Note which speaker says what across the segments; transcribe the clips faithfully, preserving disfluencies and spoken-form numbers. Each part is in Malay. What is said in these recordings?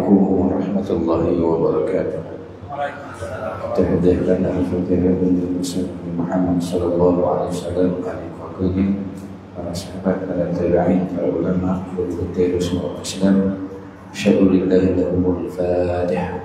Speaker 1: Assalamualaikum warahmatullahi wabarakatuh. Tahadahkan al-fatihah bin Muhammad sallallahu alaihi wasallam alaihi para sahabat, para tabi'in, para ulama, para terus Islam. Syahdulillahi lahumul fatihah.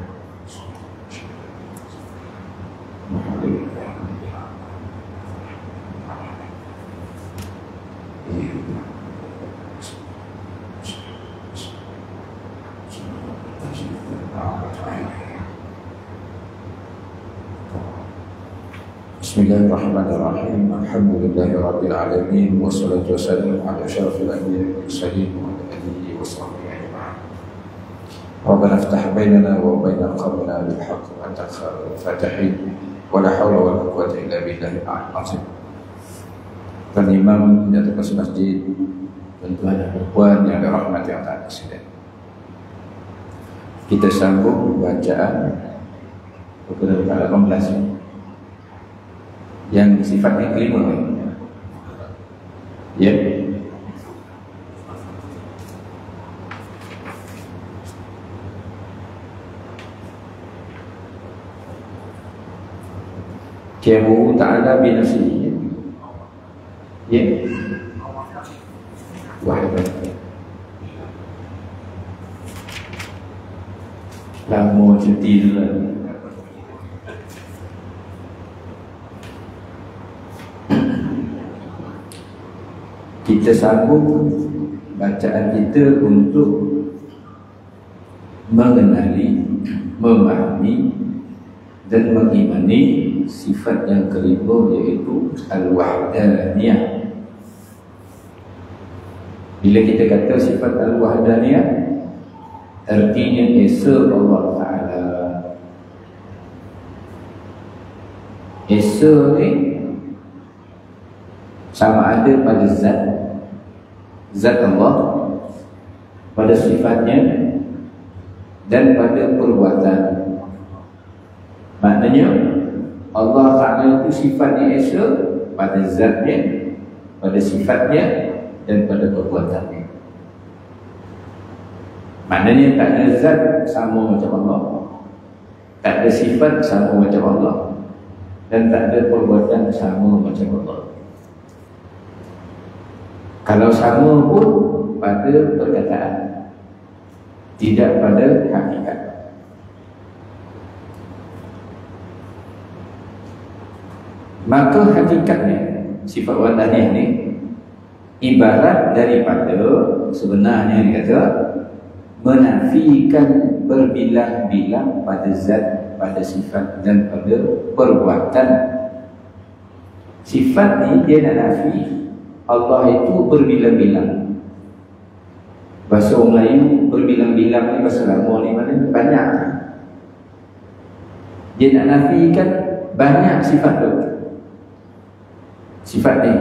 Speaker 1: Bismillahirrahmanirrahim. Alhamdulillahirabbil alamin wassalatu wassalamu ala asyrafil anbiya'i wal mursalin wa ala alihi washabbihi ajma'in. Rabbana iftah bainana wa baina qawmina bil haqq wa anta khairul fatihin. Wa la haula wa la quwwata illa billahil aliyyil azim. Tuan Imam dan tuan masjid, tuan-tuan dan puan yang dirahmati Allah sekalian. Kita sambung bacaan buku delapan belas yang sifatnya kelima, ya. Qiyamul ta'ala bi nafsihi, ya. Wahai lama cuti dulu. Kita sambung bacaan kita untuk mengenali, memahami dan mengimani sifat yang kelima, iaitu al-wahdaniyah. Bila kita kata sifat al-wahdaniyah, artinya esa Allah Ta'ala. Esa ni sama ada pada zat Zat Allah, pada sifatnya dan pada perbuatan. Maknanya Allah Ta'ala itu sifatnya esa pada zatnya, pada sifatnya dan pada perbuatannya. Maknanya tak ada zat sama macam Allah, tak ada sifat sama macam Allah, dan tak ada perbuatan sama macam Allah. Kalau sama pun pada perkataan, tidak pada hakikat. Maka hakikatnya sifat wahdaniyah ni ibarat daripada, sebenarnya dia kata, menafikan berbilang-bilang pada zat, pada sifat dan pada perbuatan. Sifat ni dia nak nafi Allah itu berbilang-bilang. Bahasa orang Melayu berbilang-bilang ni, bahasa lama ni mana banyak. Dia nak nafikan banyak sifat tu. Sifat ni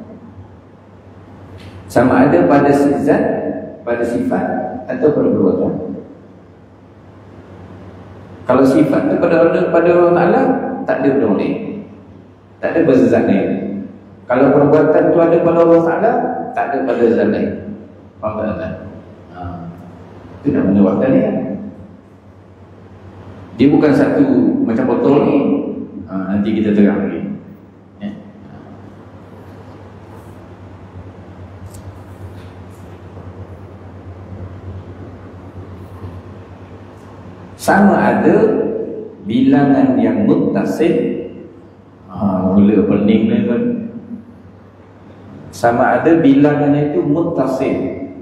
Speaker 1: sama ada pada zat, pada sifat atau pada perbuatan. Kalau sifat tu pada Allah, pada Allah Ta'ala, tak ada benda ni, tak ada bahasa zat ni. Kalau perbuatan tu ada pada Allah Ta'ala, tak ada pada zat lain. Faham tak tuan? Ha. Itu namanya wahdaniyah. Dia bukan satu macam botol ni. Ha, nanti kita terang lagi. Ya. Sama ada bilangan yang muttasil. Ha, mula pening ni kan. Sama ada bilangannya itu muttasil,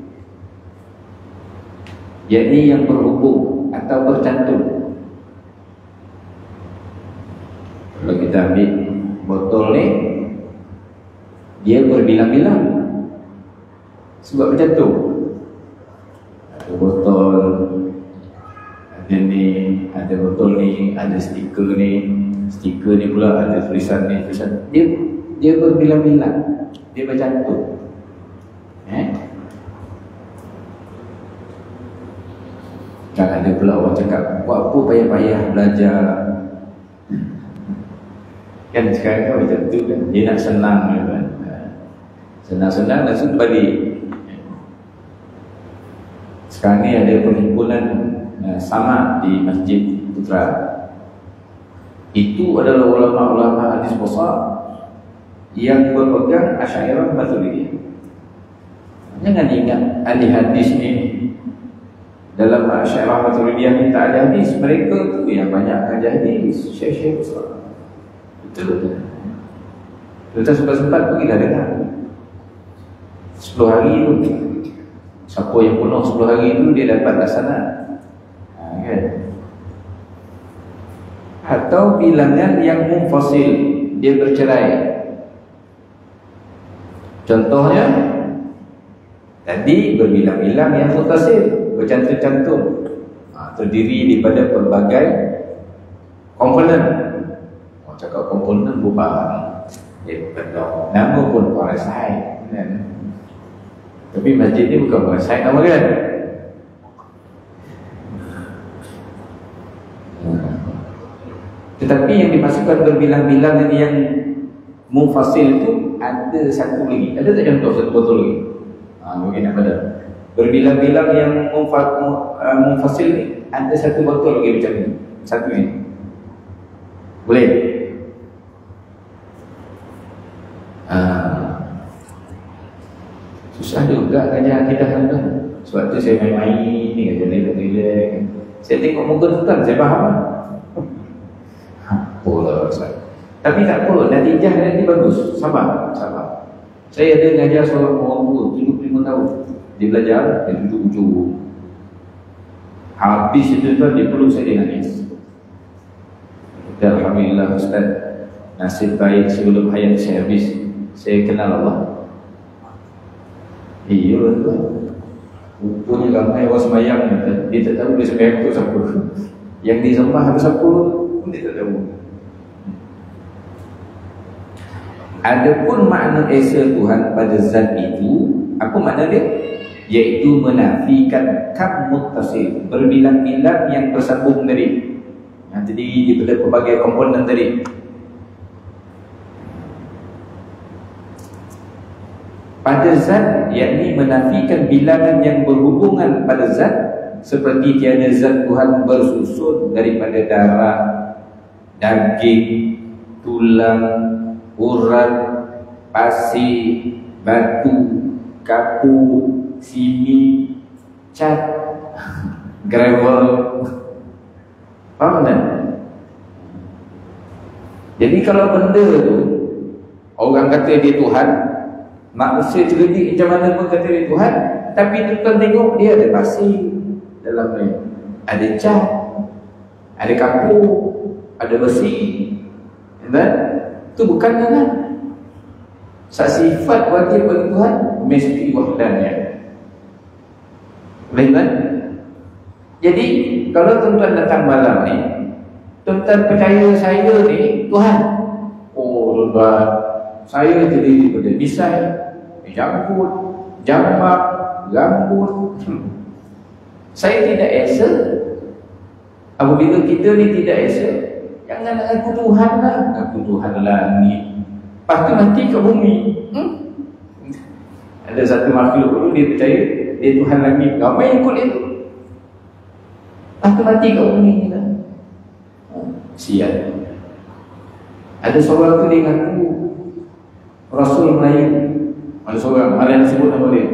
Speaker 1: yakni yang berhubung atau bercantum. Kalau kita ambil botol ni, dia berbilang-bilang sebab bercantum. Ada botol, ada ni, ada botol ni, ada stiker ni, stiker ni pula ada tulisan ni, tulisan. Dia dia berbilang-bilang. Dia bercantum. Eh? Kan ada pula orang cakap, buat apa payah-payah belajar. Kan sekarang kan macam tu kan. Dia nak senang kan. Senang-senang langsung balik. Sekarang ni ada perhimpunan
Speaker 2: uh, sama di Masjid Putra. Itu adalah ulama-ulama hadis besar yang berpegang Asy'ariyah Maturidiyah. Jangan ingat ahli hadis ni dalam Asy'ariyah Maturidiyah ni tak ada hadis. Mereka tu yang banyak ngajar hadis, syekh-syekh besar. Betul. Kita sempat-sempat pergi dah dengar sepuluh hari tu. Siapa yang penuh sepuluh hari tu dia dapat laksana, ha, kan? Atau bilangan yang munfasil, dia bercerai. Contohnya tadi berbilang-bilang yang muttasil, bercantum-cantum, ha, terdiri daripada pelbagai komponen. Orang cakap komponen berubah, dia betul. Nama pun parasai, kan? Tapi masjid ni bukan parasai nama kan? Tetapi yang dimasukkan berbilang-bilangan yang munfasil itu ada satu lagi. Ada tak contoh satu betul lagi? Ha, mungkin nak pada berbilang-bilang yang munfasil ni ada satu betul lagi macam ni. Satu ni. Boleh? Ha. Susah juga kerja kita kan. Sebab tu saya main-main ni, kerja relax-relax. Saya tengok muka tuan, saya faham lah. Apalah Ustaz. Tapi tak apa, natijah nanti bagus. Sabar, sabar. Saya ada mengajar seorang orang tua tujuh puluh lima tahun. Dia belajar, dia duduk ujung. Habis itu tuan, dia perlu saya nangis. Alhamdulillah Ustaz, nasib baik sebelum hayat saya habis, saya kenal Allah. Iya tuan. Rupanya ramai orang semayang, dia tak tahu dia semayang tu siapa. Yang disembah tu siapa pun dia tak tahu. Adapun makna esa Tuhan pada zat itu, apa makna dia? Iaitu menafikan kam muttasil, berbilang-bilang yang bersambung tadi, yang terdiri daripada pelbagai komponen tadi. Pada zat, yakni menafikan bilangan yang berhubungan pada zat, seperti tiada zat Tuhan bersusun daripada darah, daging, tulang, urat, pasir, batu, kapu, sini, cat, gravel. Faham tak? Jadi kalau benda tu orang kata dia Tuhan, manusia cerdik macam mana pun kata dia Tuhan, tapi tuan tengok dia ada pasir dalam ni, ada cat, ada kapu, ada besi, kan? Itu bukannya kan? Sifat wajib bagi Tuhan mesti wahdannya. Boleh kan? Jadi kalau tuan-tuan datang malam ni, tuan-tuan percaya saya ni Tuhan. Oh tuan-tuan, saya terdiri daripada misai, janggut, jamak, rambut. Saya tidak esa. Apabila kita ni tidak esa, jangan nak aku Tuhan lah. Aku Tuhan langit, lepas tu nanti ke bumi. hmm? Ada satu makhluk dulu dia percaya dia Tuhan langit, ramai yang ikut dia tu. Lepas tu nanti ke bumi kita. Sial. Ada seorang tu dia ngaku Rasul Melayu. Ada seorang, mana yang sebut nama dia.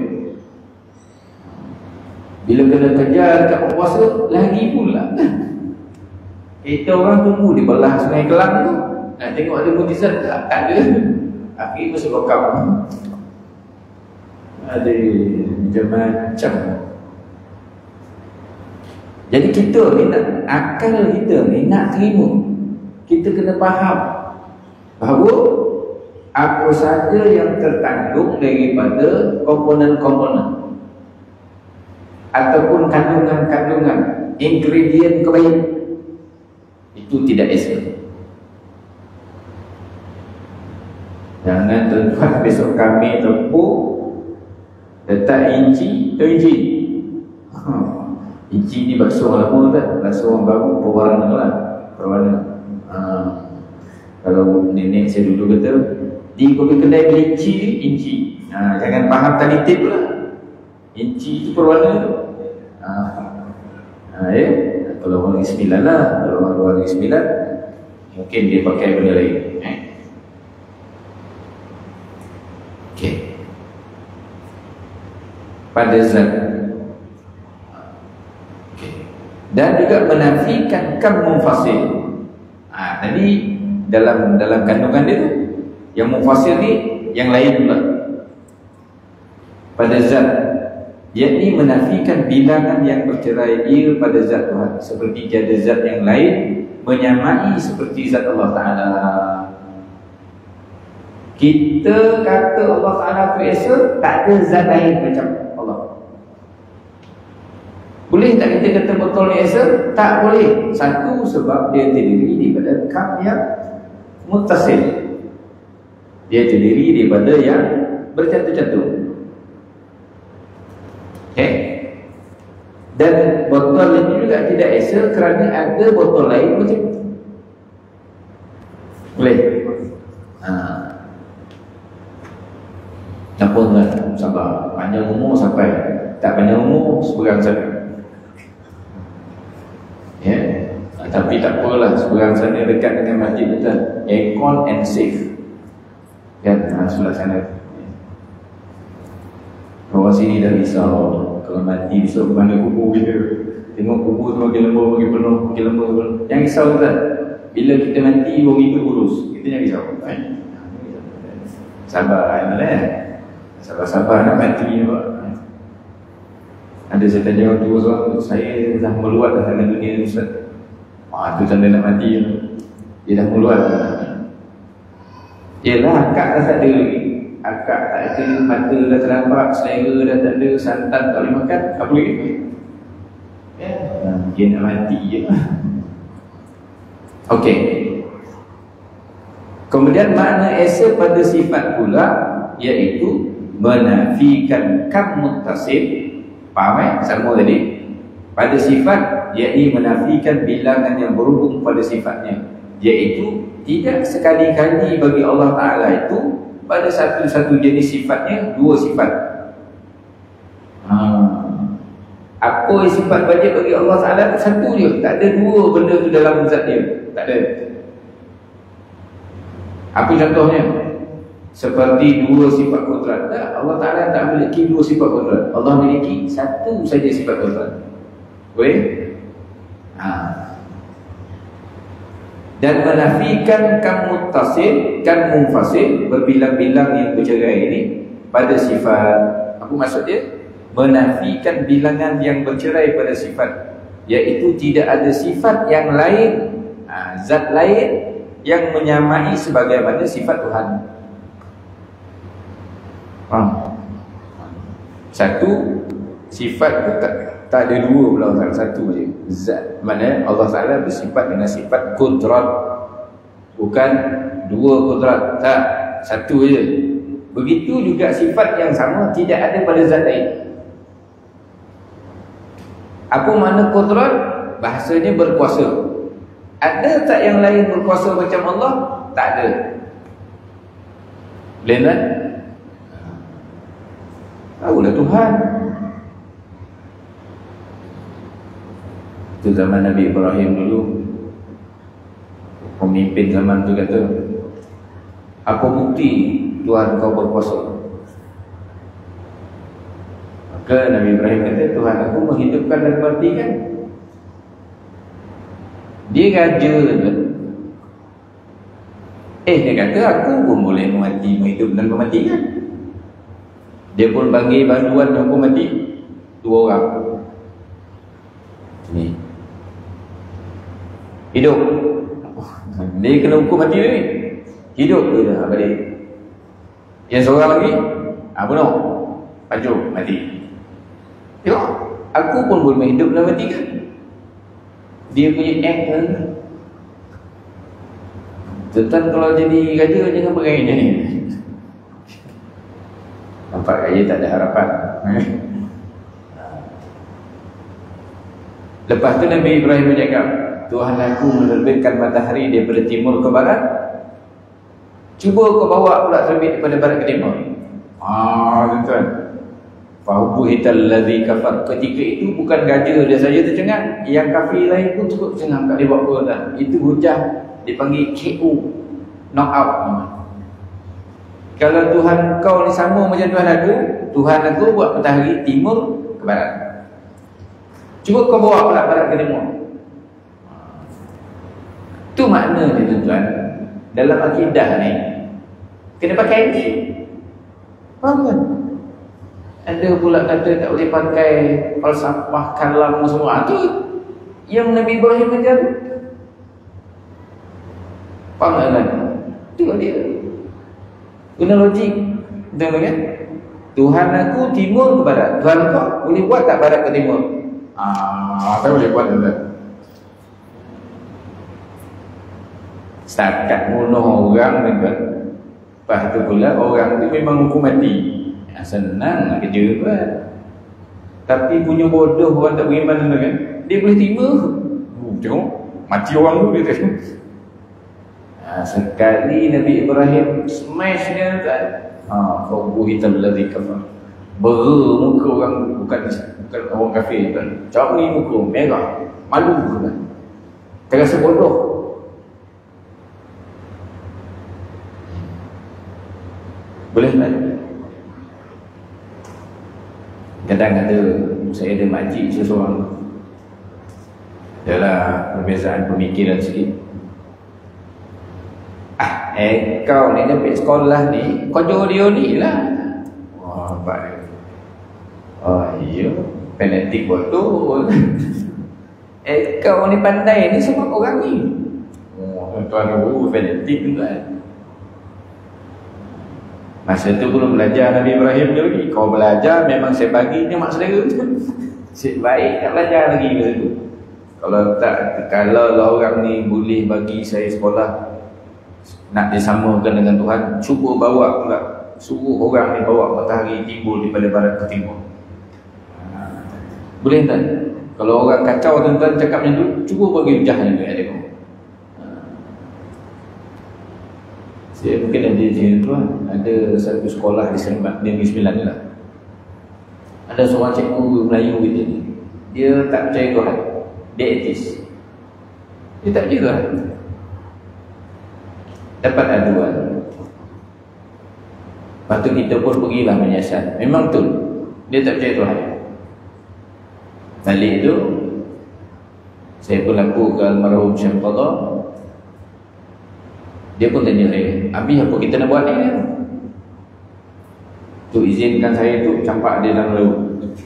Speaker 2: Bila kena kejar dekat penguasa, lagi pula. Kita orang tunggu di belah Sungai Kelang tu, nak tengok ada mujizat tak? Tak ada. Akhirnya masuk lokam. Ada macam-macam. Jadi kita ni nak, akal kita ni nak terima, kita kena faham bahawa apa saja yang terkandung daripada komponen-komponen ataupun kandungan-kandungan, ingredient kebaikan, itu tidak esa. Jangan tuan-tuan besok kami tepuk letak inci, tahu inci? Ha. Inci ni bakso orang lama tak? Bakso orang baru berwarna lah, berwarna. Ha. Kalau nenek saya dulu kata, di kopi kedai beli inci, inci. Ha. Jangan faham tali tip lah. Inci itu berwarna tu. Ha. Ha, ya? Kalau orang sembilan lah, kalau orang dua hari sembilan, mungkin dia pakai benda lain. Eh? Okey. Pada zat. Okey. Dan juga menafikan kam munfasil. Ah, tadi dalam dalam kandungan dia tu, yang munfasil ni yang lain pula. Pada zat, yakni menafikan bilangan yang bercerai ia pada zat Tuhan, seperti tiada zat yang lain menyamai seperti zat Allah Ta'ala. Kita kata Allah Ta'ala tu Esa, tak ada zat lain macam Allah. Boleh tak kita kata betul Esa? Tak boleh. Satu, sebab dia terdiri daripada kam yang muttasil, dia terdiri daripada yang bercantum-cantum. Okay. Dan botol ini juga tidak Esa kerana ada botol lain macam itu. Boleh? Haa. Tak apa kan, sabar. Panjang umur sampai. Tak panjang umur, seberang sana. Ya, yeah. Tapi tak apalah, seberang sana dekat dengan masjid betul. Aircon and safe. Kan, ha, sebelah sana. Orang sini dah risau. Kalau mati besok ke mana kubur kita. Tengok kubur tu makin lembut, makin penuh, makin lembut, penuh. Jangan risau kan. Bila kita mati, orang itu urus. Kita jangan risau. Sabar kan, eh? Sabar-sabar nak mati. Ada saya tanya orang tua seorang, saya dah meluat dah dalam dunia ni Ustaz. Ah, tu tanda nak mati. Dia dah meluat. Yelah, akak dah tak ada lagi. Akak tak ada, mata dah ternampak, selera dah tak ada, santan tak boleh makan, apa lagi? Ya, dia nak mati je lah. Okey. Kemudian makna Esa pada sifat pula, iaitu menafikan kam muttasil. Faham eh? Sama tadi. Pada sifat, iaitu menafikan bilangan yang berhubung pada sifatnya, iaitu tidak sekali-kali bagi Allah Ta'ala itu pada satu-satu jenis sifatnya dua sifat. Ha. Apa sifat wajib bagi Allah Ta'ala? Satu je. Tak ada dua benda tu dalam zat dia. Tak ada. Apa contohnya? Seperti dua sifat kudrat. Tak, Allah Ta'ala tak memiliki dua sifat kudrat. Allah memiliki satu saja sifat kudrat. Boleh? Ha. Dan menafikan kam muttasil, kam munfasil, berbilang-bilang yang bercerai ini pada sifat. Apa maksud dia? Menafikan bilangan yang bercerai pada sifat, iaitu tidak ada sifat yang lain, ha, zat lain yang menyamai sebagaimana sifat Tuhan. Faham? Satu sifat tu tak, tak ada dua pula, satu je zat. Mana Allah Ta'ala bersifat dengan sifat kudrat, bukan dua kudrat. Tak, satu je. Begitu juga sifat yang sama tidak ada pada zat lain. Apa makna kudrat? Bahasanya berkuasa. Ada tak yang lain berkuasa macam Allah? Tak ada. Boleh tak? Tahulah Tuhan. Itu zaman Nabi Ibrahim dulu, pemimpin zaman tu kata, apa bukti Tuhan kau berkuasa? Maka Nabi Ibrahim kata, Tuhan aku menghidupkan dan mematikan. Dia raja tu. Eh, dia kata aku pun boleh memati, menghidupkan dan mematikan. Dia pun panggil bantuan yang aku mati. Dua orang. Ni hidup. Dia kena hukum mati ni. Hidup tu dah balik. Yang seorang lagi, ah bunuh. Pancung mati. Tengok, aku pun boleh hidup dan mati kan. Dia punya act kan. Tentang kalau jadi raja jangan perangai macam ni. Nampak raja tak ada harapan. Lepas tu Nabi Ibrahim bercakap, Tuhan aku menerbitkan matahari daripada timur ke barat. Cuba kau bawa pula terbit daripada barat ke timur. Ah, tuan-tuan. Fahubuhital ladzi kafar. Ketika itu bukan raja dia saja tercengang, yang kafir lain pun turut tercengang. Tak dia buat apa dah. Itu hujah dipanggil K O, knock out. Kalau Tuhan kau ni sama macam Tuhan aku, Tuhan aku buat matahari timur ke barat. Cuba kau bawa pula barat ke timur. Itu makna dia tuan-tuan. Dalam akidah ni kena pakai ni. Faham kan? Ada pula kata tak boleh pakai falsafah kalam semua. Itu yang Nabi Ibrahim ajar. Faham kan? Itu dia. Guna logik. Betul kan? Tuhan aku timur ke barat. Tuhan kau boleh buat tak barat ke timur? Ah, saya boleh buat tak? Setakat bunuh orang kan. Lepas tu pula orang tu memang hukum mati. Ya, senang nak kerja kan. Tapi punya bodoh orang tak beriman kan. Dia boleh terima. Oh, tengok mati orang tu dia tengok. Ha, sekali Nabi Ibrahim smash dia kan. Ha, kau buhital ladzi kafar. Bera muka orang bukan bukan orang kafir kan. Cari muka merah, malu kan. Terasa bodoh. Boleh tak? Kadang ada saya ada makcik seseorang, adalah perbezaan pemikiran sikit. Ah, eh kau ni dapat sekolah ni, kau jauh dia ni lah. Wah, baik. Oh iya, penetik betul. Eh kau ni pandai ni sebab orang ni. Oh, tuan guru penetik tu kan. Masa tu belum belajar Nabi Ibrahim dia lagi. Kau belajar memang saya bagi ni mak saudara tu. Cik baik tak belajar lagi masa tu. Kalau tak, kalau lah orang ni boleh bagi saya sekolah nak disamakan dengan Tuhan, cuba bawa pula, suruh orang ni bawa matahari timbul daripada barat ke timur. Boleh tak? Kalau orang kacau tuan-tuan cakap macam tu, cuba bagi hujahnya dekat dia. Saya mungkin ada cerita tuan, ada satu sekolah di Seremban, di Negeri Sembilan ni lah. Ada seorang cikgu Melayu gitu ni. Dia tak percaya Tuhan. Dia ateis. Dia tak percaya Tuhan. Dapat aduan. Lepas tu kita pun pergilah menyiasat. Memang betul, dia tak percaya Tuhan. Balik tu saya pun laku ke almarhum Syekh Qadha. Dia pun tanya saya, habis apa kita nak buat ni kan? Tu izinkan saya tu campak dia dalam laut.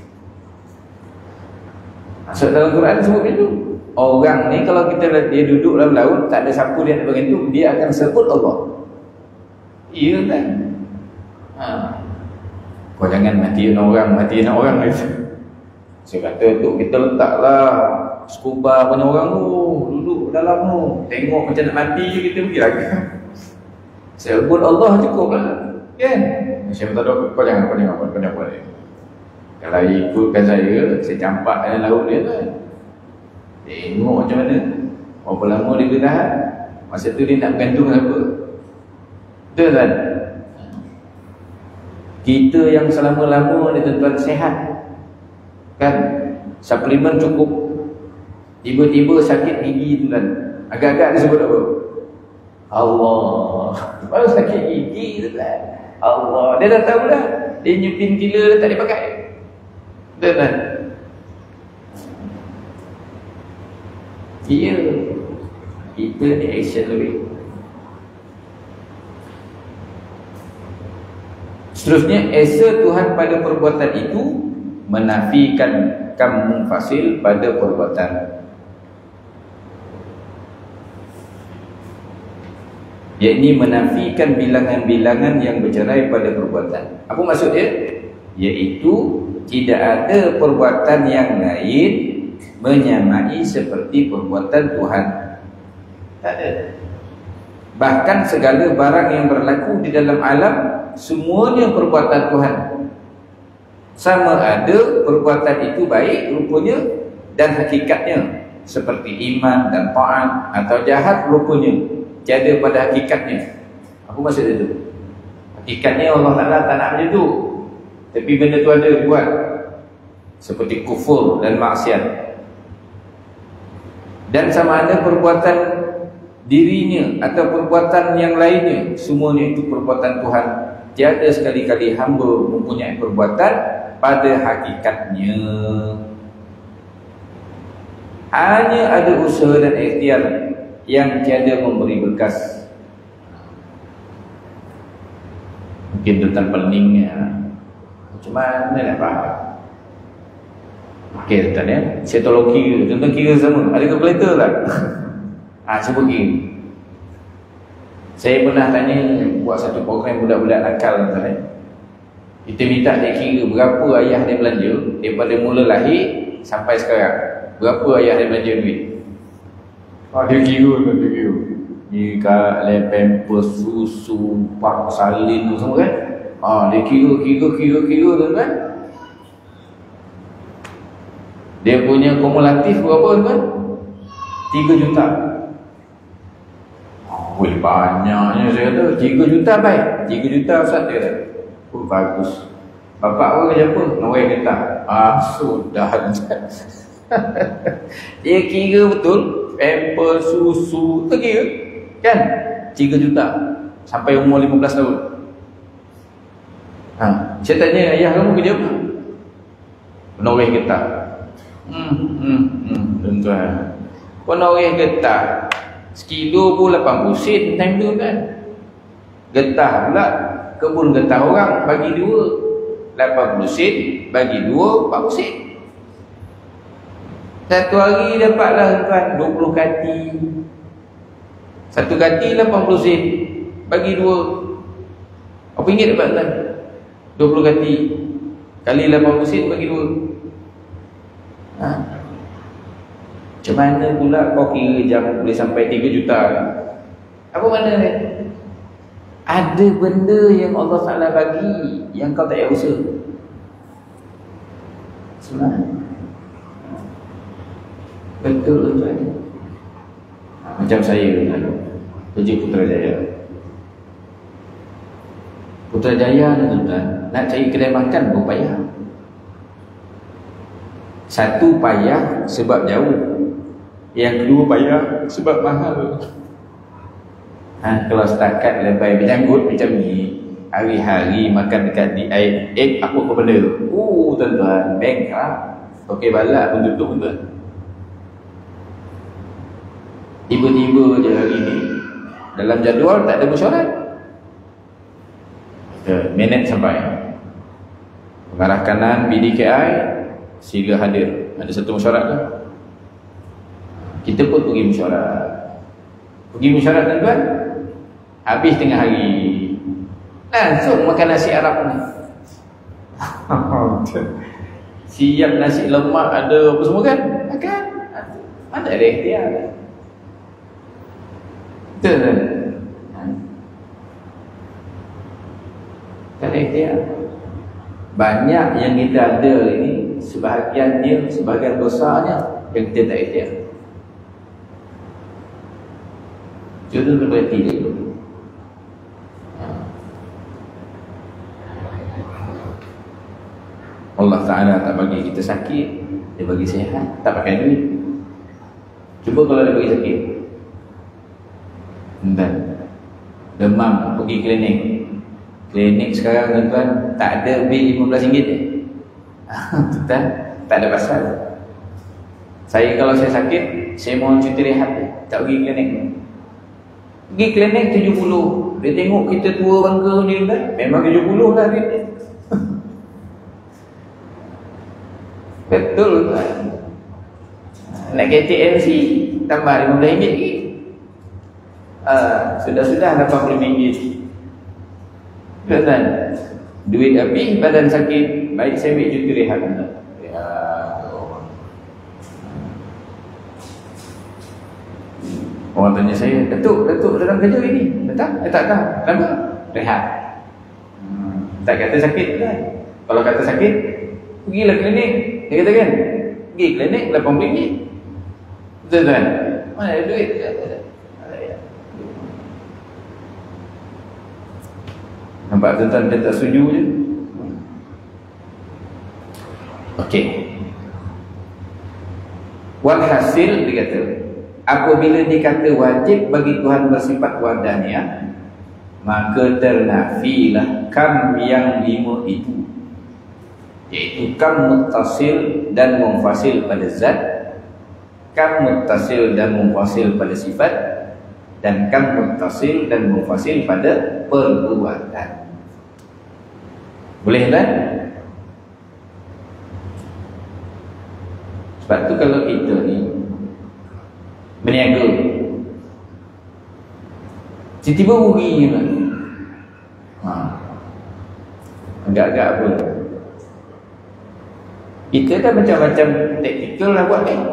Speaker 2: Maksud dalam Quran sebut macam tu. Orang ni kalau kita dia duduk dalam laut, tak ada siapa dia nak bergantung, dia akan sebut Allah. Iya kan? Ha. Kau jangan mati orang, mati nak orang ni. Saya kata tu kita letaklah scuba punya orang tu, duduk dalam tu, tengok macam nak mati je kita pergi lagi. Saya sebut Allah cukup lah kan? Saya minta doa, kau jangan, kau jangan buat, kau jangan buat. Kalau ikutkan saya, saya campak dalam laut dia kan, tengok macam mana, berapa lama dia bertahan. Masa tu dia nak bergantung apa? Betul kan? Kita yang selama-lama ni tuan-tuan sihat kan, suplemen cukup, tiba-tiba sakit gigi tu kan, agak-agak dia sebut apa? Allah. Baru sakit gigi tu kan, Allah. Dia dah tahu dah, dia nyupin gila dah tak dia pakai. Betul kan? Iya, kita ni action lebih. Seterusnya, esa Tuhan pada perbuatan itu menafikan kam munfasil pada perbuatan. Yakni menafikan bilangan-bilangan yang bercerai pada perbuatan. Apa maksud dia? Iaitu tidak ada perbuatan yang lain menyamai seperti perbuatan Tuhan. Tak ada. Bahkan segala barang yang berlaku di dalam alam, semuanya perbuatan Tuhan. Sama ada perbuatan itu baik rupanya dan hakikatnya, seperti iman dan taat, atau jahat rupanya tiada pada hakikatnya. Apa maksud itu? Hakikatnya Allah Ta'ala tak nak macam tu. tapi benda tu ada buat, seperti kufur dan maksiat. Dan sama ada perbuatan dirinya atau perbuatan yang lainnya, semuanya itu perbuatan Tuhan. Tiada sekali-kali hamba mempunyai perbuatan pada hakikatnya. Hanya ada usaha dan ikhtiar yang tiada memberi bekas. Mungkin tentang peningnya, macam mana nak faham? Okey, tuan ya, saya tolong kira, tuan kira sama. Ada kalkulator tak? Ah, cuba kira. Saya pernah tanya buat satu program budak-budak nakal, tuan ya. Kita minta dia kira berapa ayah dia belanja daripada mula lahir sampai sekarang. Berapa ayah dia belanja duit? Ah, dia kira, tuan, dia kira. Jika lepemper, susu, pak, salin tu semua kan. Ah, dia kira, kira, kira, kira, tuan kan. Dia punya kumulatif berapa tuan? tiga juta. Oh, banyaknya saya kata. tiga juta baik. tiga juta Ustaz dia kata. Oh, bagus. Bapak awak kerja apa? Nawai getah. Ah, sudah. Dia kira betul. Pamper, susu, tu kira. Kan? tiga juta. Sampai umur lima belas tahun. Ha, saya tanya, ayah kamu kerja apa? Nawai getah. Hmm, hmm, hmm, tuan-tuan. Penoreh getah sekilo pun lapan puluh sen time tu kan. Getah pula, kebun getah orang bagi dua, lapan puluh sen bagi dua, empat puluh sen. Satu hari dapatlah tuan dua puluh kati. Satu kati lapan puluh sen bagi dua, berapa ringgit dapat tuan? dua puluh kati kali lapan puluh sen bagi dua. Ha? Macam mana pula kau kira jam boleh sampai tiga juta? Apa mana ni? Ada benda yang Allah Ta'ala bagi yang kau tak payah usaha. Sebenarnya betul tuan. Macam saya kerja Putrajaya. Putrajaya ni tuan, nak cari kedai makan pun payah. Satu payah sebab jauh, yang kedua payah sebab mahal. Ha, kalau setakat lebay berjanggut macam ni, hari-hari makan dekat di air, eh apa kau benda tu? Oh tuan-tuan, bank lah. Okey balak pun tutup tuan. Tiba-tiba je hari ni dalam jadual tak ada mesyuarat. Minit sampai pengarah kanan B D K I sila hadir. Ada satu mesyuarat tu. Kita pun pergi mesyuarat. Pergi mesyuarat tuan-tuan, habis tengah hari langsung makan nasi Arab ni. Siap nasi lemak ada apa semua kan? Makan. Mana ada ikhtiar. Betul kan? Tak ada ikhtiar. Banyak yang kita ada ini, sebahagiannya, sebahagian besarnya yang kita tak ikhtiar. Jodoh berarti dia dulu. Allah Ta'ala tak bagi kita sakit, dia bagi sihat, tak pakai duit. Cuba kalau dia bagi sakit, dan demam, pergi klinik. Klinik sekarang tuan-tuan tak ada bil lima belas ringgit je. Tuan, tak ada pasal. Saya kalau saya sakit, saya mohon cuti rehat je, tak pergi klinik. Pergi klinik tujuh puluh. Dia tengok kita tua bangga ni kan, memang tujuh puluh lah duit dia. Betul tuan. Nak K T M C tambah lima belas ringgit lagi. Ah, sudah-sudah lapan puluh ringgit. Tuan, duit habis, badan sakit, baik saya ambil cuti rehat. Ya. Orang tanya saya, Datuk, Datuk dalam kerja ini, datang? Eh tak tahu. Kenapa? Rehat. Hmm. Tak kata sakit kan? Kalau kata sakit, pergilah klinik. Dia kata kan, pergi klinik lapan puluh ringgit. Betul kan? Mana ada duit? Nampak tuan-tuan dia tak setuju je. Okey. Walhasil dia kata, apabila dikata wajib bagi Tuhan bersifat wahdaniyah, maka ternafilah kam yang lima itu, iaitu kam muttasil dan munfasil pada zat, kam muttasil dan munfasil pada sifat, dan kam muttasil dan munfasil pada perbuatan. Boleh kan? Sebab tu kalau kita ni berniaga, tiba-tiba rugi je lah. Ha. Agak-agak apa? Kita dah macam-macam taktikal lah buat ni.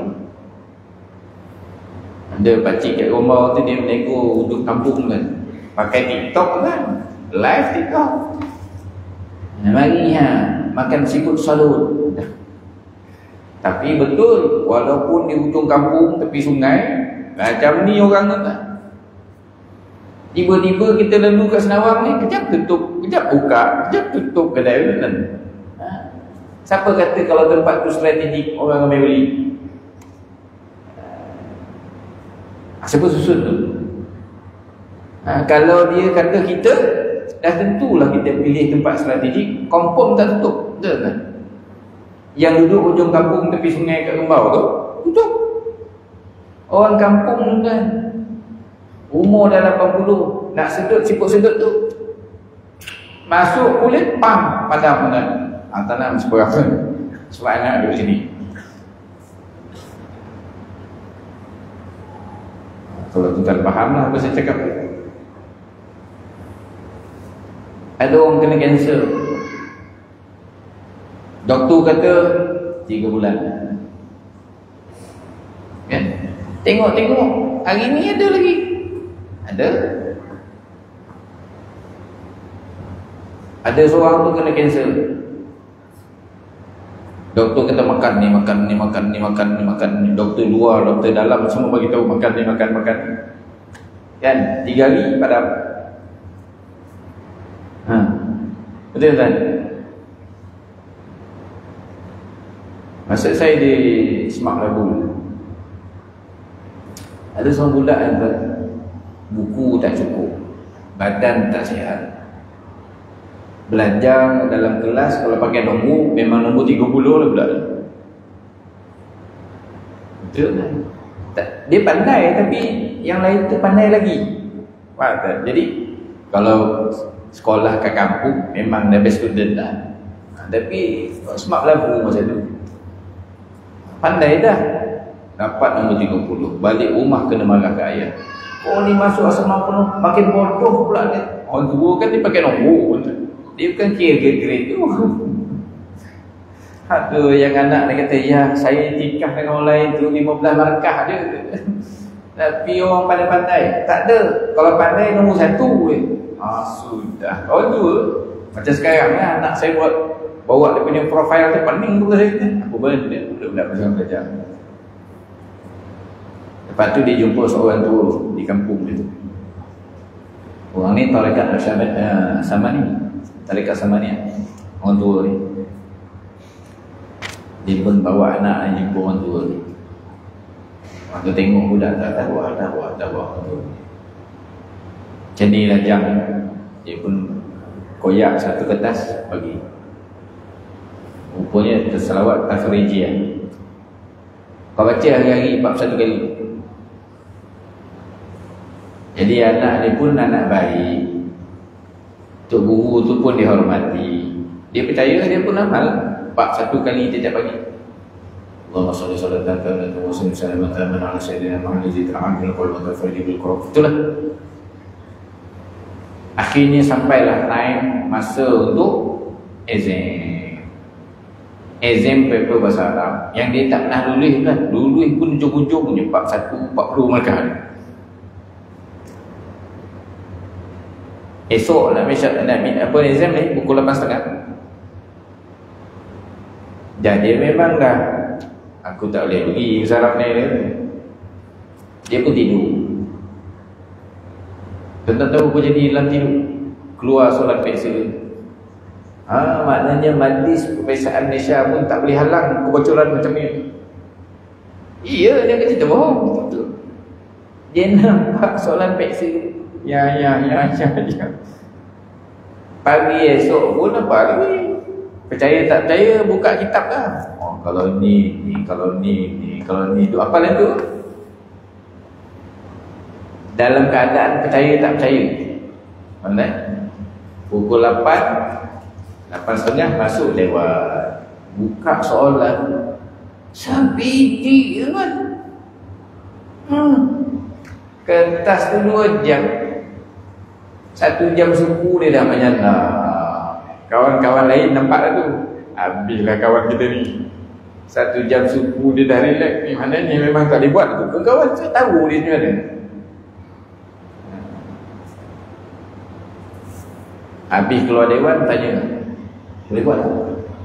Speaker 2: Ada pakcik kat rumah tu dia menego uduk kampung kan, pakai TikTok kan, live TikTok. Mari ha, makan seafood salut. Tapi betul, walaupun di ujung kampung tepi sungai, macam ni orang kan. Tiba-tiba kita lalu kat Senawang ni, kejap tutup, kejap buka, kejap tutup kedai kan. Ha? Siapa kata kalau tempat tu strategik orang ramai beli? Siapa susun tu? Ha, kalau dia kata kita, dah tentulah kita pilih tempat strategik, confirm tak tutup, betul kan? Yang duduk ujung kampung tepi sungai kat Rembau tu, tutup. Orang kampung kan, umur dah lapan puluh, nak sedut siput sedut tu, masuk kulit, pam, padam kan. Ha, tanam seberapa, sebab anak duduk sini. Kalau tuan faham lah apa saya cakap. Ada orang kena kanser, doktor kata tiga bulan kan? Tengok-tengok hari ni ada lagi. Ada Ada seorang tu kena kanser, doktor kata makan ni, makan ni, makan ni, makan ni, makan ni. Doktor luar, doktor dalam semua bagi tahu makan ni, makan, makan kan? Tiga hari padam. Ha. Betul kan? Masa saya di Semak Labu, ada seorang budak yang buku tak cukup, badan tak sihat, belajar dalam kelas kalau pakai nombor memang nombor tiga puluh lah budak. Betul kan? Dia pandai tapi yang lain tu pandai lagi. Faham tak? Jadi kalau sekolah kat kampung memang the best student lah. Tapi Semak Labu masa tu pandai dah, dapat nombor tiga puluh, balik rumah kena marah ke ayah. Oh ni masuk asrama penuh, makin bodoh pula dia. Orang tua kan dia pakai nombor, dia bukan kira grade tu. Aduh, yang anak dia kata, ya saya tikah dengan orang lain tu lima belas markah dia. Tapi orang pandai-pandai, tak ada. Kalau pandai nombor satu je. Ah sudah, oh tu macam sekarang lah, anak saya buat, bawa dia punya profile tu pening tu saya kata, apa benda budak-budak macam belajar. Lepas tu dia jumpa seorang tu di kampung dia tu. Orang ni tarekat uh, Samani, tarekat Samani, orang tua ni. Dia pun bawa anak ni jumpa orang tua ni. Orang tu tengok budak tak tahu, tak tahu, tak tahu. Macam ni lah jam. Dia pun koyak satu kertas bagi. Rupanya terselawat Al-Farijiyah. Kau baca hari-hari empat puluh satu kali. Jadi anak dia pun anak baik, tok guru tu pun dihormati. Dia percaya dia pun amal empat puluh satu kali setiap pagi. Allahumma shalli salatan kamilatan wa sallim salamatan ala sayyidina Muhammad allazi ta'amul qul wa tafarrij bil qur'an. Itulah. Akhirnya sampailah naik masa untuk exam. Exam paper bahasa Arab yang dia tak pernah lulus kan. Lulus pun ujung-ujung punya empat puluh satu, empat puluh markah. Esok nak mesyak nak apa exam ni pukul lapan tiga puluh. Jadi memang dah aku tak boleh pergi Sarap ni dia. Dia pun tidur. Tentang tahu apa jadi dalam tidur. Keluar solat biasa. Ha, maknanya majlis perbesaran Malaysia pun tak boleh halang kebocoran macam ni. Iya, dia kata bohong. Betul. Dia nampak soalan peksi. Ya, ya, ya, ya, ya. Pagi esok pun nampak lagi. Percaya tak percaya, buka kitab lah. Oh, kalau ni, ni, kalau ni, ni, kalau ni, tu apa lah tu? Dalam keadaan percaya tak percaya. Mana? Pukul lapan, lapan setengah masuk lewat. Buka soalan. Sabiti kan? Hmm. Kertas tu dua jam. Satu jam suku dia dah menyala. Kawan-kawan lain nampak dah tu. Habislah kawan kita ni. Satu jam suku dia dah relax ni. Mana ni memang tak boleh buat tu. Kawan saya tahu dia ni ada. Habis keluar dewan tanya, boleh buat tak?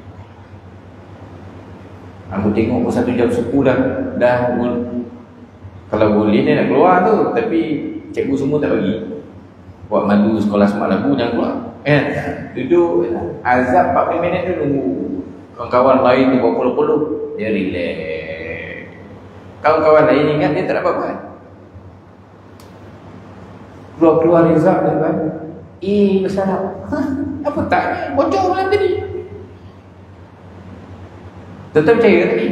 Speaker 2: Aku tengok pun satu jam suku dah. Dah kalau boleh dia nak keluar tu. Tapi cikgu semua tak bagi. Buat madu sekolah semak lagu jangan keluar. Eh, duduk azab empat puluh minit tu nunggu. Kawan-kawan lain tu berpuluh-puluh. Dia relax. Kawan-kawan lain ingat dia tak dapat buat. Keluar-keluar result dia kan. Eh, besar. Apa tak? Bocor malam tadi. Tetap percaya tadi.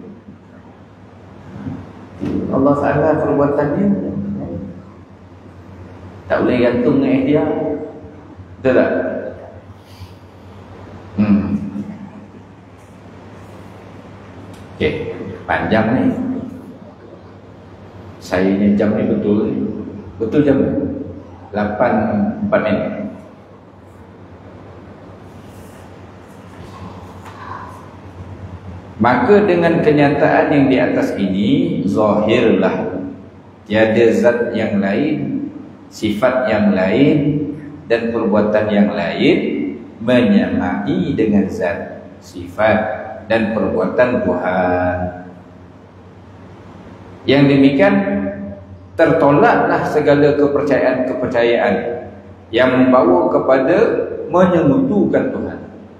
Speaker 2: Allah Ta'ala perbuatannya tak boleh gantung dengan dia. Betul tak? Hmm. Okey, panjang ni. Saya ni jam ni betul ni. Betul jam ni? lapan empat minit. Maka dengan kenyataan yang di atas ini, zahirlah tiada zat yang lain, sifat yang lain dan perbuatan yang lain menyamai dengan zat, sifat dan perbuatan Tuhan. Yang demikian tertolaklah segala kepercayaan-kepercayaan yang membawa kepada menyemutukan Tuhan.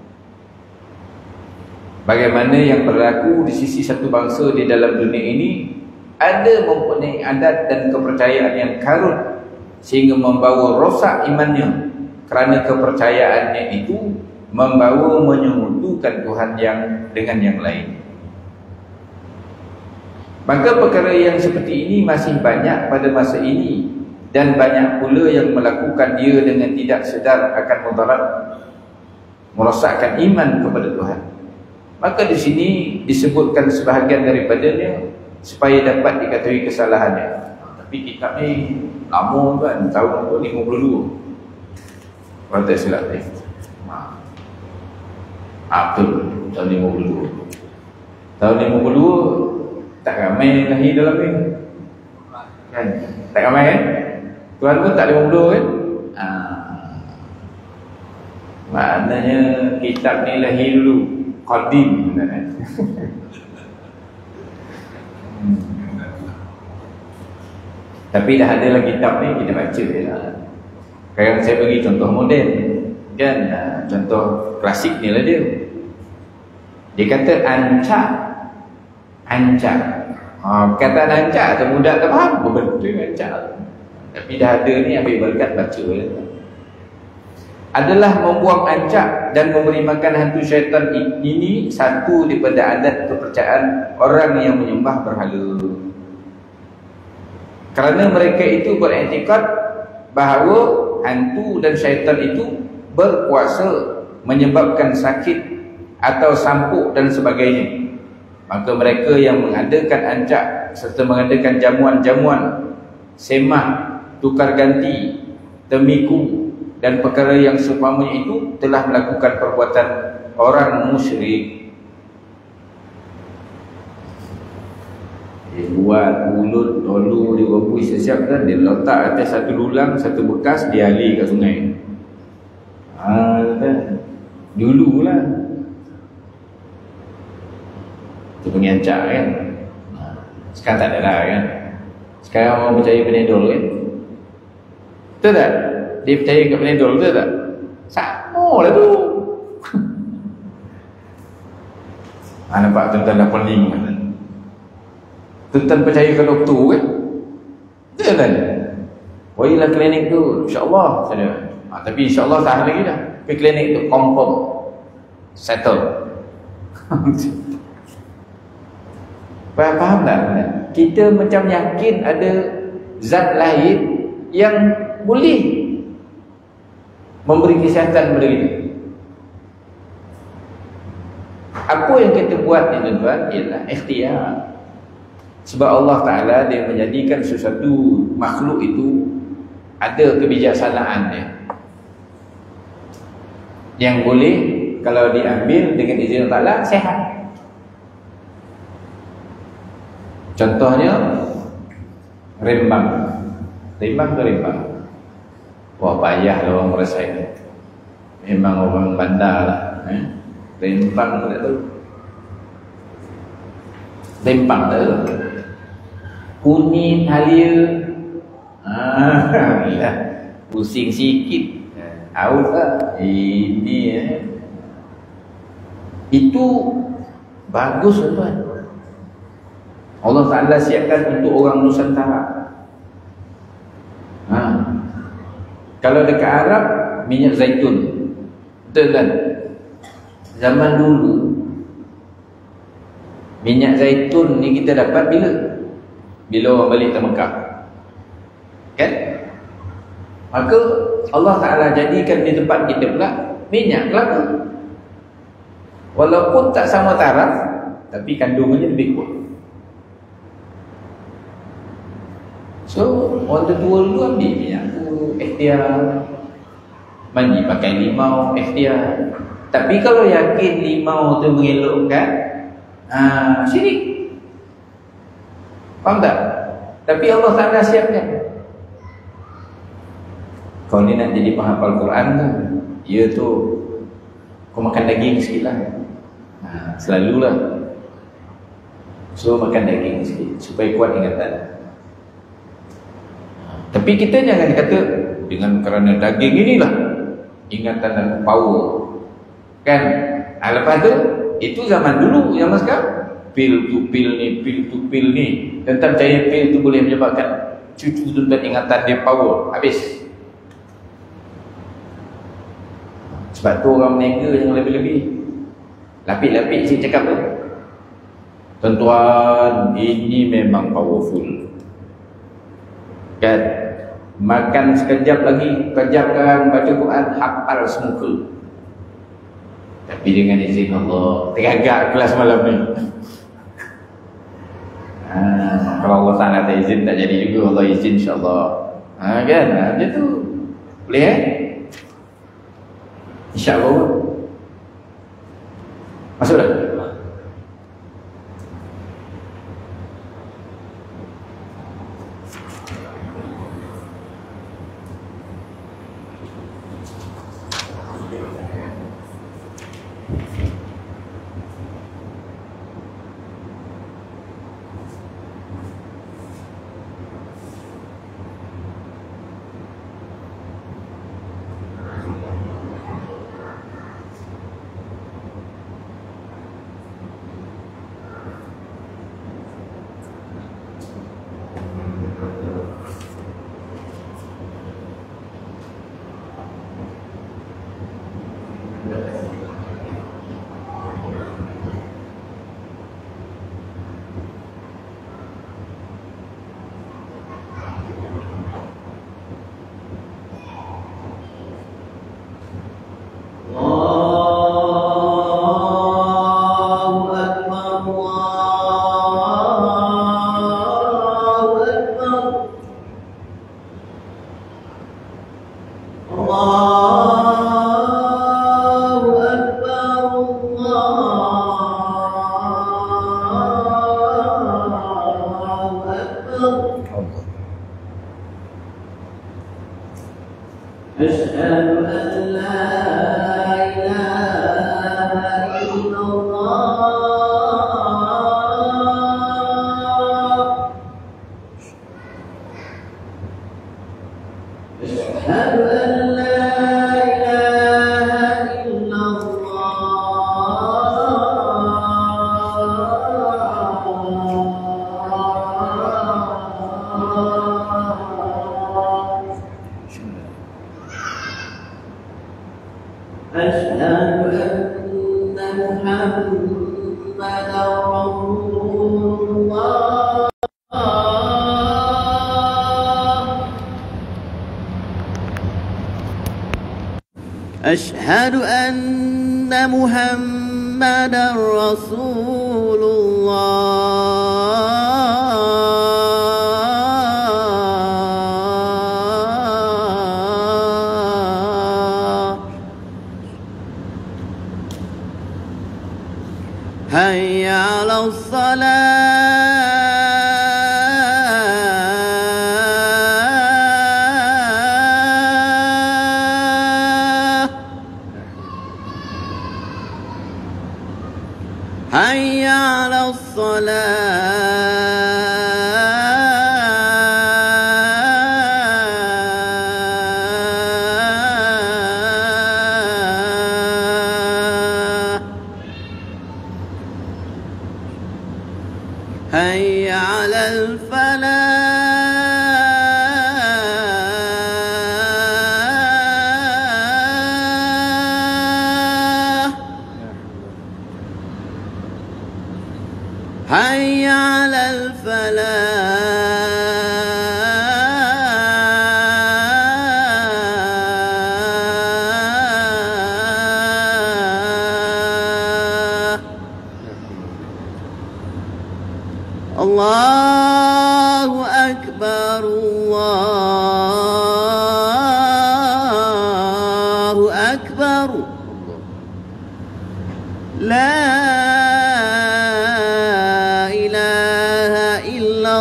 Speaker 2: Bagaimana yang berlaku di sisi satu bangsa di dalam dunia ini ada mempunyai adat dan kepercayaan yang karut sehingga membawa rosak imannya, kerana kepercayaannya itu membawa menyemutukan Tuhan yang dengan yang lain. Maka perkara yang seperti ini masih banyak pada masa ini, dan banyak pula yang melakukan dia dengan tidak sedar akan mudarat, merosakkan iman kepada Tuhan. Maka di sini disebutkan sebahagian daripadanya supaya dapat diketahui kesalahannya. Tapi kitab ni lama kan, tahun lima puluh dua. Kalau tak silap ni. Ha, betul, tahun lima puluh dua. Tahun lima puluh dua tak ramai lahir dalam ni. Kan? Tak ramai kan? Tuan pun tak lima puluh dua kan? Ha. Maknanya kitab ni lahir dulu. Qadim kan? hmm. Tapi dah ada lah kitab ni, kita baca je lah. Sekarang saya bagi contoh moden kan, contoh klasik ni lah dia. Dia kata ancak. Ancak ha, kata ancak tu mudah tak faham apa benda ancak. Tapi dah ada ni, ambil berkat baca je. Adalah membuang ancak dan memberi makan hantu syaitan ini satu daripada adat kepercayaan orang yang menyembah berhala. Kerana mereka itu beriktikad bahawa hantu dan syaitan itu berkuasa menyebabkan sakit atau sampuk dan sebagainya. Maka mereka yang mengadakan ancak serta mengadakan jamuan-jamuan, semak, tukar ganti, temiku dan perkara yang seumpamanya itu telah melakukan perbuatan orang musyrik. Dia buat mulut, tolu, dia berpui sesiap kan, dia letak atas satu dulang, satu bekas, dia alih kat sungai. Ha, kan? Dulu lah. Itu pengancak kan. Sekarang tak ada lah kan. Sekarang orang percaya Panadol kan. Betul tak? Dia percaya kat Panadol, betul tak? Sama lah tu. Ha, nampak tuan-tuan dah pening kan? Tuan-tuan percaya ke doktor kan? Betul kan? Wailah klinik tu, insyaAllah saya. Ha, tapi insyaAllah tahan lagi dah. Tapi klinik tu confirm, settle. Faham tak? Kita macam yakin ada zat lain yang boleh memberi kesihatan kepada kita. Apa yang kita buat ni tuan-tuan ialah ikhtiar. Sebab Allah Ta'ala dia menjadikan sesuatu makhluk itu ada kebijaksanaan dia yang boleh kalau diambil dengan izin Allah Ta'ala sihat. Contohnya rembang. Rembang ke rembang? Wah payah lah orang merasa ini. Memang orang bandar lah eh? Rembang tak tahu. Rembang tak tahu. Kunyit halia. Ah, lah. Pusing sikit. Tahu tak? Ini eh. Itu bagus tuan. Allah Ta'ala siapkan untuk orang Nusantara. Ha. Kalau dekat Arab, minyak zaitun. Betul kan? Zaman dulu, minyak zaitun ni kita dapat bila? Bila orang balik ke Mekah. Kan? Maka Allah Ta'ala jadikan di tempat kita pula minyak kelapa. Walaupun tak sama taraf, tapi kandungannya lebih kuat. So, orang tua dulu ambil minyak tu, ikhtiar. Mandi pakai limau, ikhtiar. Tapi kalau yakin limau tu mengelokkan, ah, syirik. Faham tak? Tapi Allah Ta'ala siapkan. Kau ni nak jadi penghafal Quran tu, ya tu, kau makan daging sikit lah. Ha, selalulah. So, makan daging sikit, supaya kuat ingatan. Tapi kita jangan kata dengan kerana daging inilah ingatan dan power. Kan? Ha, lepas tu itu zaman dulu, zaman sekarang pil tu pil ni, pil tu pil ni. Tentang percaya pil tu boleh menyebabkan cucu tu dan ingatan dia power. Habis. Sebab tu orang menega yang lebih-lebih. Lapik-lapik si cakap tu. Tuan-tuan, ini memang powerful. Kan? Makan sekejap lagi, kejap kan baca Quran, hafal semuka. Tapi dengan izin Allah, teragak kelas malam ni. Ha, kalau Allah Ta'ala tak izin, tak jadi juga. Allah izin insyaAllah. Ha, kan? Ha, macam tu. Boleh eh? InsyaAllah. Masuk dah?
Speaker 3: أشهد أن محمدا رسول الله حي على الصلاة حي على الصلاة حي على الفلاح حي على الفلاح الله أكبر الله أكبر لا إله إلا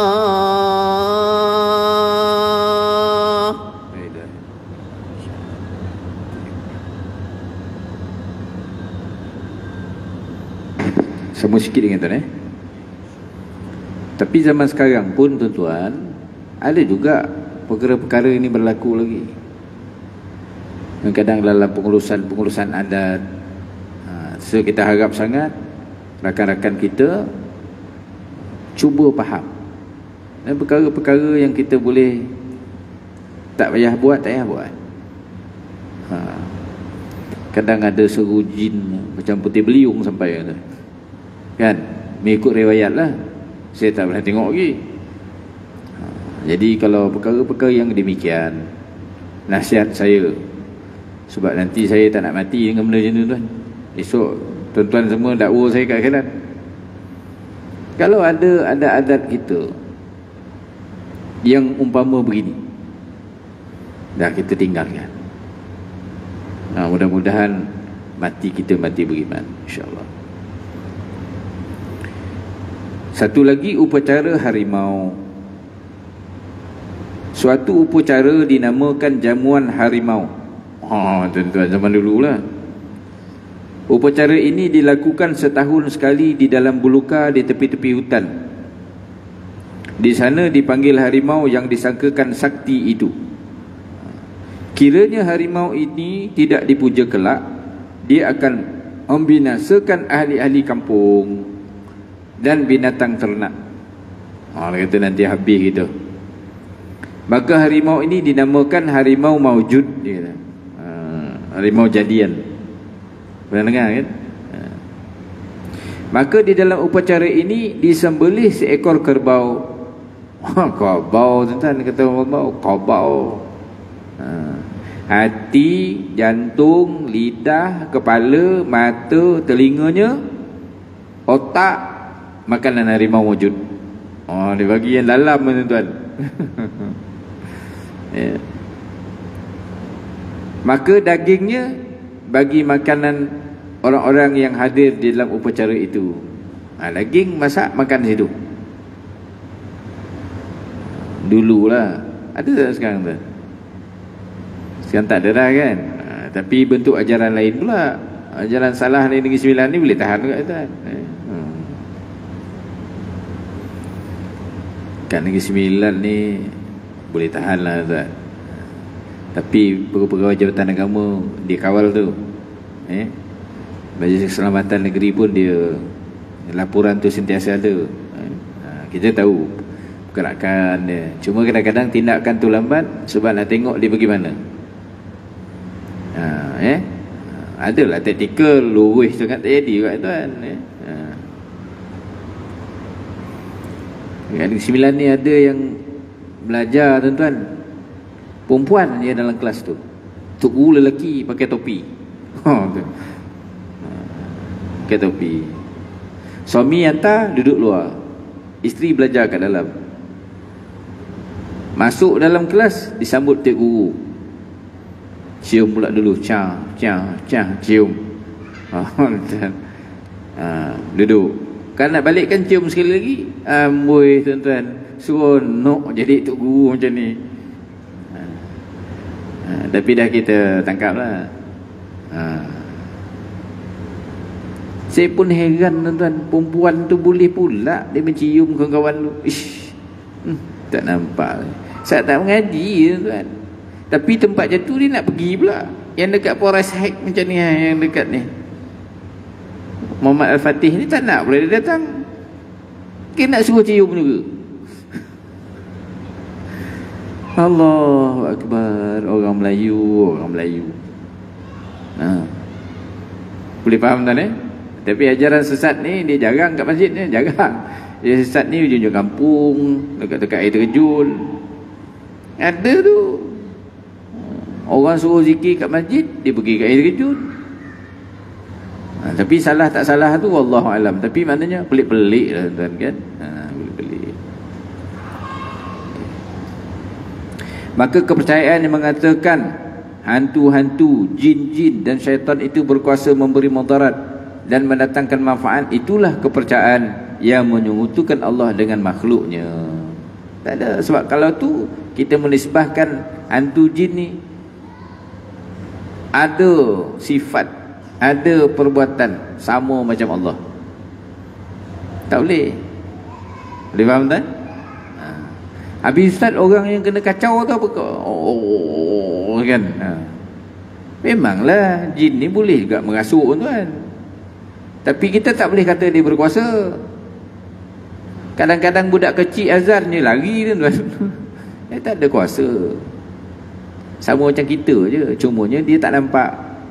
Speaker 3: الله.
Speaker 2: Semua sikit dengan tuan eh. Tapi zaman sekarang pun tuan-tuan, ada juga perkara-perkara ini berlaku lagi. Kadang dalam pengurusan-pengurusan adat, so kita harap sangat rakan-rakan kita cuba faham. Dan perkara-perkara yang kita boleh tak payah buat, tak payah buat. Ha. Kadang ada seru jin macam putih beliung sampai tu. Kan? Mengikut riwayat lah. Saya tak pernah tengok lagi. Ha. Jadi kalau perkara-perkara yang demikian, nasihat saya, sebab nanti saya tak nak mati dengan benda macam tu tuan. Esok tuan-tuan semua dakwa saya kat akhirat. Kalau ada ada adat kita yang umpama begini, dah kita tinggalkan. Nah, mudah-mudahan mati kita mati beriman, insya-Allah. Satu lagi, upacara harimau. Suatu upacara dinamakan jamuan harimau. Ha, tuan-tuan, zaman dululah. Upacara ini dilakukan setahun sekali di dalam buluka di tepi-tepi hutan. Di sana dipanggil harimau yang disangkakan sakti itu. Kiranya harimau ini tidak dipuja kelak, dia akan membinasakan ahli-ahli kampung dan binatang ternak. Ha, kata nanti habis gitu. Maka harimau ini dinamakan harimau maujud, dia kata. Ha, harimau jadian. Pernah dengar kan? Ha. Maka di dalam upacara ini disembelih seekor kerbau. Kerbau, tuan-tuan, kata kerbau, kerbau. Ha. Hati, jantung, lidah, kepala, mata, telinganya, otak, makanan harimau wujud. Oh, dia bagi yang dalam, tuan-tuan. Ya. Maka dagingnya bagi makanan orang-orang yang hadir di dalam upacara itu. Ha, daging masak makan situ. Dululah. Ada tak sekarang tu? Sekarang tak ada dah kan. Ha, tapi bentuk ajaran lain pula. Ajaran salah ni Negeri Sembilan ni boleh tahan juga tuan. Hmm. Kat Negeri Sembilan ni boleh tahan lah tuan. Tapi pegawai Jabatan Agama dia kawal tu. Eh? Majlis Keselamatan Negeri pun dia, laporan tu sentiasa ada. Eh? Ha, kita tahu pergerakan dia. Cuma kadang-kadang tindakan tu lambat sebab nak tengok dia bagaimana. Ha, eh? Ha, adalah taktikal, lurus sangat tak jadi kat tuan. Eh? Ha. Negeri Sembilan ni ada yang belajar tuan-tuan, perempuan dia dalam kelas tu. Tok guru lelaki pakai topi. Oh, tu. Pakai topi. Suami hantar duduk luar. Isteri belajar kat dalam. Masuk dalam kelas disambut tok guru. Cium pula dulu, cah, cah, cah, cium. Ha, duduk. Kan nak balik kan cium sekali lagi. Amboi tuan-tuan, seronok jadi tok guru macam ni. Ha. Ha, tapi dah kita tangkap lah. Ha. Saya pun heran tuan-tuan, perempuan tu boleh pula dia mencium kawan-kawan lu. Ish, hmm, tak nampak. Saya tak mengaji tuan-tuan. Tapi tempat jatuh dia nak pergi pula. Yang dekat Polres Hack macam ni, yang dekat ni. Muhammad Al-Fatih ni tak nak pula dia datang. Dia nak suruh cium juga. Allahu Akbar. Orang Melayu, orang Melayu. Ha. Boleh faham tuan eh? Tapi ajaran sesat ni dia jarang kat masjid ni, jarang. Dia sesat ni ujung-ujung kampung, dekat-dekat air terjun. Ada tu. Orang suruh zikir kat masjid, dia pergi kat air terjun. Ha, tapi salah tak salah tu wallahu alam. Tapi maknanya pelik-pelik lah tuan kan. Ha, pelik-pelik. Maka kepercayaan yang mengatakan hantu-hantu, jin-jin dan syaitan itu berkuasa memberi mudarat dan mendatangkan manfaat, itulah kepercayaan yang menyekutukan Allah dengan makhluknya. Tak ada. Sebab kalau tu kita menisbahkan hantu jin ni ada sifat, ada perbuatan sama macam Allah. Tak boleh. Boleh faham tak? Ha. Habis Ustaz, orang yang kena kacau tu apa? Oh, kan? Ha. Memanglah jin ni boleh juga merasuk tuan. Tapi kita tak boleh kata dia berkuasa. Kadang-kadang budak kecil azan ni lari tuan. Dia tak ada kuasa. Sama macam kita je, cumanya dia tak nampak.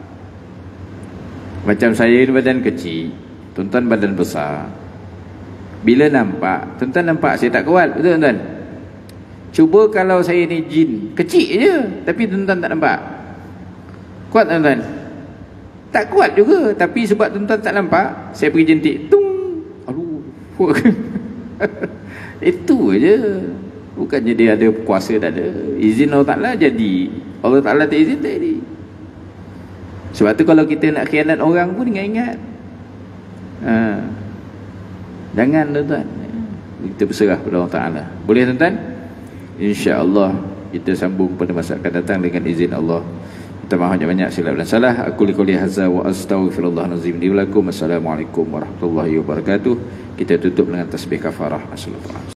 Speaker 2: Macam saya ni badan kecil, tuan-tuan badan besar. Bila nampak, tuan-tuan nampak saya tak kuat, betul tuan-tuan? Cuba kalau saya ni jin, kecil je, tapi tuan-tuan tak nampak. Kuat tuan-tuan? Tak kuat juga, tapi sebab tuan-tuan tak nampak, saya pergi jentik, tung. Aduh. Itu je. Bukannya dia ada kuasa, tak ada. Izin Allah Ta'ala jadi. Allah Ta'ala tak izin, tak jadi. Sebab tu kalau kita nak khianat orang pun ingat-ingat. Ha. Jangan tuan-tuan. Kita berserah kepada Allah Ta'ala. Boleh tuan-tuan? InsyaAllah kita sambung pada masa akan datang dengan izin Allah. Kita mahu banyak silap dan salah. Aku liqouli hadza wa astaghfirullahalazim li wa lakum. Assalamualaikum warahmatullahi wabarakatuh. Kita tutup dengan tasbih kafarah. Assalamualaikum.